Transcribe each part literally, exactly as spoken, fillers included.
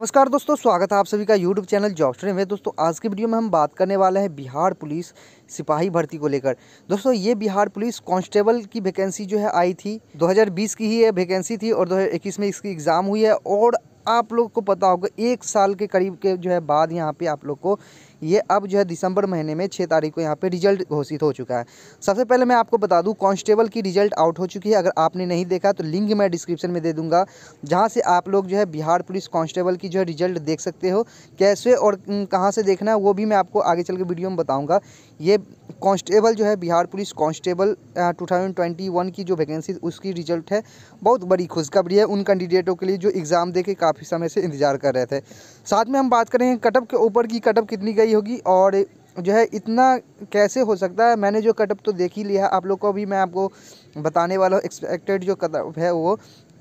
नमस्कार दोस्तों, स्वागत है आप सभी का यूट्यूब चैनल जॉबस्टोडे में। दोस्तों आज की वीडियो में हम बात करने वाले हैं बिहार पुलिस सिपाही भर्ती को लेकर। दोस्तों ये बिहार पुलिस कांस्टेबल की वैकेंसी जो है आई थी, दो हज़ार बीस की ही ये वैकेंसी थी और दो हज़ार इक्कीस में इसकी एग्ज़ाम हुई है। और आप लोग को पता होगा एक साल के करीब के जो है बाद यहाँ पे आप लोग को ये अब जो है दिसंबर महीने में छः तारीख को यहाँ पे रिजल्ट घोषित हो चुका है। सबसे पहले मैं आपको बता दूं कांस्टेबल की रिजल्ट आउट हो चुकी है। अगर आपने नहीं देखा तो लिंक मैं डिस्क्रिप्शन में दे दूंगा, जहाँ से आप लोग जो है बिहार पुलिस कांस्टेबल की जो है रिजल्ट देख सकते हो। कैसे और कहाँ से देखना है वो भी मैं आपको आगे चल के वीडियो में बताऊँगा। ये कांस्टेबल जो है Bihar police constable two thousand twenty one की जो वैकेंसी उसकी रिजल्ट है, बहुत बड़ी खुशखबरी है उन कैंडिडेटों के लिए जो एग्ज़ाम दे के काफ़ी समय से इंतजार कर रहे थे। साथ में हम बात करेंगे कटअप के ऊपर की कटअप कितनी गई होगी और जो है इतना कैसे हो सकता है। मैंने जो कटअप तो देख ही लिया है, आप लोग को भी मैं आपको बताने वाला हूँ एक्सपेक्टेड जो कटअप है वो।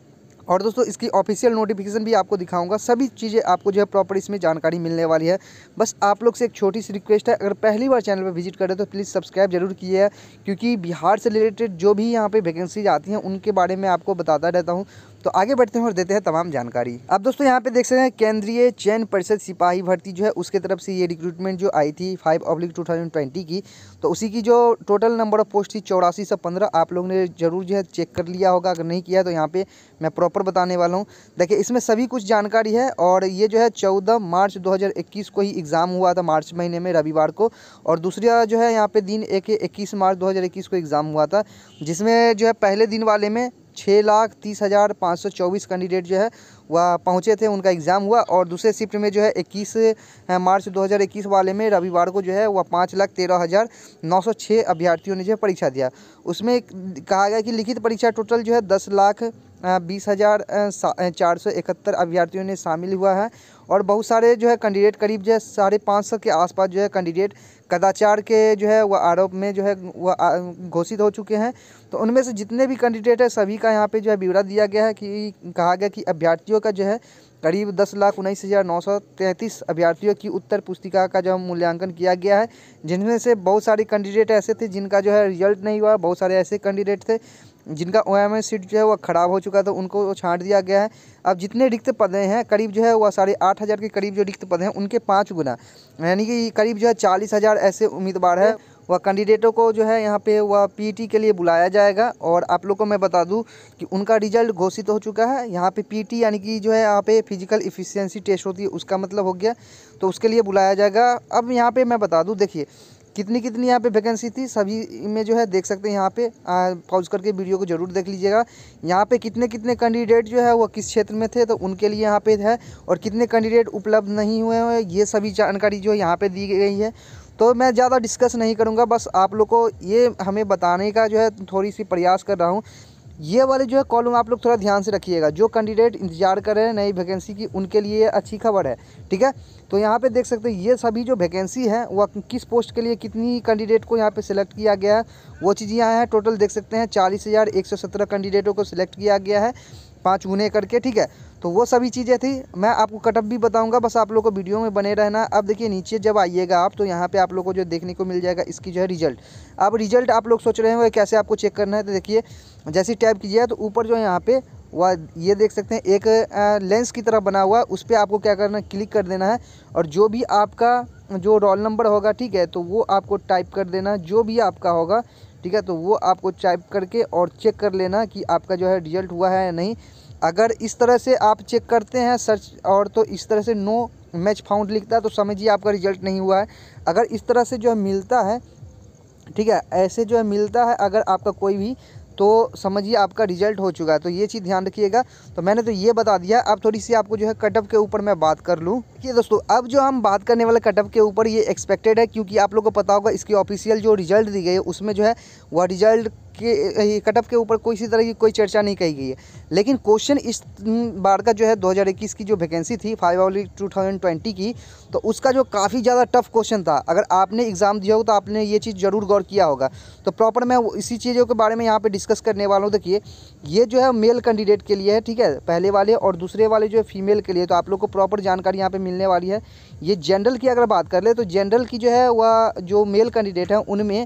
और दोस्तों इसकी ऑफिशियल नोटिफिकेशन भी आपको दिखाऊंगा। सभी चीज़ें आपको जो है प्रॉपर इसमें जानकारी मिलने वाली है। बस आप लोग से एक छोटी सी रिक्वेस्ट है, अगर पहली बार चैनल पर विजिट करें तो प्लीज़ सब्सक्राइब जरूर कीजिए, क्योंकि बिहार से रिलेटेड जो भी यहाँ पे वैकेंसीज आती हैं उनके बारे में आपको बताता रहता हूँ। तो आगे बढ़ते हैं और देते हैं तमाम जानकारी। अब दोस्तों यहाँ पे देख सकते हैं केंद्रीय चयन परिषद सिपाही भर्ती जो है उसके तरफ से ये रिक्रूटमेंट जो आई थी five oblique two thousand twenty की, तो उसी की जो टोटल नंबर ऑफ पोस्ट थी चौरासी सौ पंद्रह। आप लोग ने जरूर जो है चेक कर लिया होगा, अगर नहीं किया तो यहाँ पे मैं प्रॉपर बताने वाला हूँ। देखिए इसमें सभी कुछ जानकारी है। और ये जो है चौदह मार्च दो हज़ार इक्कीस को ही एग्ज़ाम हुआ था, मार्च महीने में रविवार को। और दूसरा जो है यहाँ पे दिन एक इक्कीस मार्च दो हज़ार इक्कीस को एग्ज़ाम हुआ था, जिसमें जो है पहले दिन वाले में छः लाख तीस हज़ार पाँच सौ चौबीस कैंडिडेट जो है वह पहुँचे थे, उनका एग्ज़ाम हुआ। और दूसरे शिफ्ट में जो है इक्कीस मार्च दो हज़ार इक्कीस वाले में रविवार को जो है वह पाँच लाख तेरह हज़ार नौ सौ छः अभ्यर्थियों ने जो है परीक्षा दिया। उसमें कहा गया कि लिखित परीक्षा टोटल जो है दस लाख बीस हज़ार चार सौ इकहत्तर अभ्यर्थियों ने शामिल हुआ है। और बहुत सारे जो है कैंडिडेट करीब जो है साढ़े पाँच सौ के आसपास जो है कैंडिडेट कदाचार के जो है वह आरोप में जो है वह घोषित हो चुके हैं। तो उनमें से जितने भी कैंडिडेट है सभी का यहाँ पे जो है ब्यौरा दिया गया है कि कहा गया कि अभ्यर्थियों का जो है करीब दस लाख उन्नीस हज़ार नौ सौ तैंतीस अभ्यर्थियों की उत्तर पुस्तिका का जो मूल्यांकन किया गया है, जिनमें से बहुत सारे कैंडिडेट ऐसे थे जिनका जो है रिजल्ट नहीं हुआ। बहुत सारे ऐसे कैंडिडेट थे जिनका ओ एम एस सीट जो है वह ख़राब हो चुका था, उनको छांट दिया गया है। अब जितने रिक्त पद हैं करीब जो है वह साढ़े आठ हज़ार के करीब जो रिक्त पद हैं उनके पाँच गुना, यानी कि करीब जो है चालीस हज़ार ऐसे उम्मीदवार है वह कैंडिडेटों को जो है यहाँ पे वह पीटी के लिए बुलाया जाएगा। और आप लोग को मैं बता दूं कि उनका रिजल्ट घोषित हो चुका है। यहाँ पे पीटी यानी कि जो है यहाँ पे फिजिकल इफिशियंसी टेस्ट होती है, उसका मतलब हो गया, तो उसके लिए बुलाया जाएगा। अब यहाँ पे मैं बता दूं, देखिए कितनी कितनी यहाँ पे वैकेंसी थी सभी में जो है देख सकते हैं। यहाँ पे पॉज करके वीडियो को जरूर देख लीजिएगा। यहाँ पे कितने कितने कैंडिडेट जो है वो किस क्षेत्र में थे तो उनके लिए यहाँ पे है, और कितने कैंडिडेट उपलब्ध नहीं हुए हैं ये सभी जानकारी जो है यहाँ पे दी गई है। तो मैं ज़्यादा डिस्कस नहीं करूँगा, बस आप लोग को ये हमें बताने का जो है थोड़ी सी प्रयास कर रहा हूँ। ये वाले जो है कॉलम आप लोग थोड़ा ध्यान से रखिएगा। जो कैंडिडेट इंतजार कर रहे हैं नई वैकेंसी की उनके लिए अच्छी खबर है, ठीक है। तो यहाँ पे देख सकते हैं ये सभी जो वैकेंसी है वह किस पोस्ट के लिए कितनी कैंडिडेट को यहाँ पे सिलेक्ट किया गया है वो चीज़ यहाँ है। टोटल देख सकते हैं चालीस हज़ार एक सौ सत्रह कैंडिडेटों को सिलेक्ट किया गया है, पाँच गुने करके, ठीक है। तो वो सभी चीज़ें थी, मैं आपको कटअप भी बताऊंगा, बस आप लोग को वीडियो में बने रहना। अब देखिए नीचे जब आइएगा आप तो यहाँ पे आप लोग को जो देखने को मिल जाएगा इसकी जो है रिजल्ट। अब रिजल्ट आप लोग सोच रहे होंगे कैसे आपको चेक करना है, तो देखिए जैसे टैप कीजिए तो ऊपर जो है यहाँ पे वह ये देख सकते हैं एक लेंस की तरह बना हुआ है, उस पर आपको क्या करना है, क्लिक कर देना है। और जो भी आपका जो रोल नंबर होगा, ठीक है, तो वो आपको टाइप कर देना, जो भी आपका होगा, ठीक है, तो वो आपको टाइप करके और चेक कर लेना कि आपका जो है रिजल्ट हुआ है या नहीं। अगर इस तरह से आप चेक करते हैं सर्च और तो इस तरह से नो मैच फाउंड लिखता है तो समझिए आपका रिजल्ट नहीं हुआ है। अगर इस तरह से जो है मिलता है, ठीक है, ऐसे जो है मिलता है अगर आपका कोई भी, तो समझिए आपका रिजल्ट हो चुका है। तो ये चीज़ ध्यान रखिएगा। तो मैंने तो ये बता दिया, अब थोड़ी सी आपको जो है कटअप के ऊपर मैं बात कर लूँ। देखिए दोस्तों अब जो हम बात करने वाले कटअप के ऊपर ये एक्सपेक्टेड है, क्योंकि आप लोगों को पता होगा इसकी ऑफिशियल जो रिजल्ट दी गई है उसमें जो है वह रिजल्ट के कटअप के ऊपर कोई सी तरह की कोई चर्चा नहीं कही गई है। लेकिन क्वेश्चन इस बार का जो है दो हज़ार इक्कीस की जो वैकेंसी थी five oblique two thousand twenty की, तो उसका जो काफ़ी ज़्यादा टफ क्वेश्चन था। अगर आपने एग्ज़ाम दिया हो तो आपने ये चीज़ ज़रूर गौर किया होगा। तो प्रॉपर मैं इसी चीज़ों के बारे में यहाँ पे डिस्कस करने वाला हूँ। देखिए ये जो है मेल कैंडिडेट के लिए है, ठीक है, पहले वाले, और दूसरे वाले जो है फीमेल के लिए। तो आप लोग को प्रॉपर जानकारी यहाँ पे मिलने वाली है। ये जनरल की अगर बात कर ले तो जनरल की जो है वह जो मेल कैंडिडेट है उनमें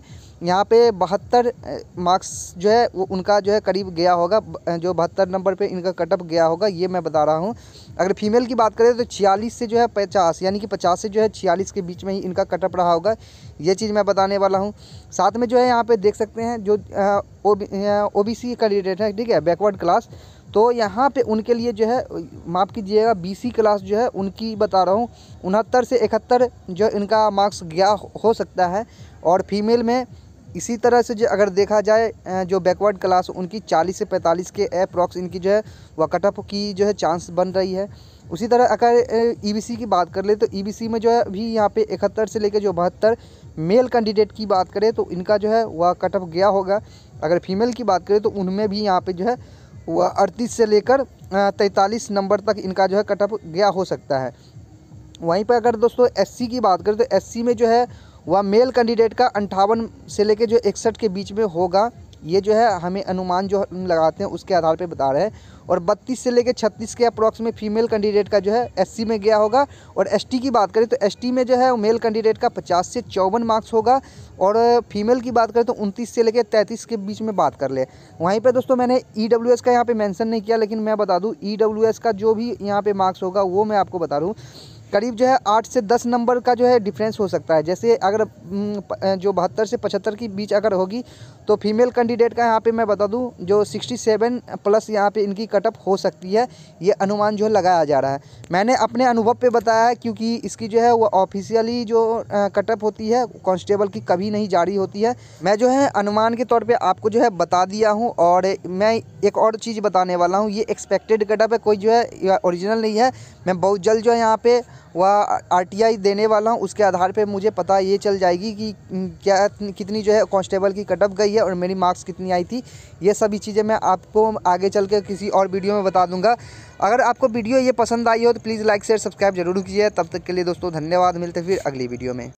यहाँ पे बहत्तर मार्क्स जो है वो उनका जो है करीब गया होगा, जो बहत्तर नंबर पे इनका कटअप गया होगा, ये मैं बता रहा हूँ। अगर फीमेल की बात करें तो छियालीस से जो है पचास, यानी कि पचास से जो है छियालीस के बीच में ही इनका कटअप रहा होगा, ये चीज़ मैं बताने वाला हूँ। साथ में जो है यहाँ पे देख सकते हैं जो ओ बी सी कैंडिडेट है, ठीक है, बैकवर्ड क्लास, तो यहाँ पे उनके लिए जो है माफ़ कीजिएगा बीसी क्लास जो है उनकी बता रहा हूँ उनहत्तर से इकहत्तर जो इनका मार्क्स गया हो सकता है। और फीमेल में इसी तरह से जो अगर देखा जाए जो बैकवर्ड क्लास उनकी चालीस से पैंतालीस के अप्रॉक्स इनकी जो है वह कटअप की जो है चांस बन रही है। उसी तरह अगर ईबीसी की बात कर ले तो ईबीसी में जो है अभी यहाँ पे इकहत्तर से लेकर जो बहत्तर मेल कैंडिडेट की बात करें तो इनका जो है वह कटअप गया होगा। अगर फीमेल की बात करें तो उनमें भी यहाँ पे जो है वह अड़तीस से लेकर तैंतालीस नंबर तक इनका जो है कटअप गया हो सकता है। वहीं पर अगर दोस्तों एससी की बात करें तो एससी में जो है वह मेल कैंडिडेट का अंठावन से लेकर जो इकसठ के बीच में होगा, ये जो है हमें अनुमान जो लगाते हैं उसके आधार पे बता रहे हैं। और बत्तीस से लेकर छत्तीस के अप्रॉक्स में फीमेल कैंडिडेट का जो है एससी में गया होगा। और एसटी की बात करें तो एसटी में जो है मेल कैंडिडेट का पचास से चौवन मार्क्स होगा, और फीमेल की बात करें तो उनतीस से लेकर तैंतीस के बीच में बात कर ले। वहीं पे दोस्तों मैंने ईडब्ल्यूएस का यहाँ पे मेंशन नहीं किया, लेकिन मैं बता दूँ ईडब्ल्यूएस का जो भी यहाँ पे मार्क्स होगा वो मैं आपको बता दूँ करीब जो है आठ से दस नंबर का जो है डिफरेंस हो सकता है। जैसे अगर जो बहत्तर से पचहत्तर के बीच अगर होगी तो फीमेल कैंडिडेट का यहाँ पे मैं बता दूं जो सड़सठ प्लस यहाँ पे इनकी कटअप हो सकती है, ये अनुमान जो है लगाया जा रहा है। मैंने अपने अनुभव पे बताया है, क्योंकि इसकी जो है वो ऑफिशियली जो कटअप होती है कांस्टेबल की कभी नहीं जारी होती है। मैं जो है अनुमान के तौर पर आपको जो है बता दिया हूँ। और मैं एक और चीज़ बताने वाला हूँ, ये एक्सपेक्टेड कटअप है, कोई जो है ओरिजिनल नहीं है। मैं बहुत जल्द जो है यहाँ पे वह आरटीआई देने वाला हूँ, उसके आधार पे मुझे पता ये चल जाएगी कि क्या कितनी जो है कांस्टेबल की कटअप गई है और मेरी मार्क्स कितनी आई थी। ये सभी चीज़ें मैं आपको आगे चल के किसी और वीडियो में बता दूंगा। अगर आपको वीडियो ये पसंद आई हो तो प्लीज़ लाइक शेयर सब्सक्राइब जरूर कीजिए। तब तक के लिए दोस्तों धन्यवाद, मिलते फिर अगली वीडियो में।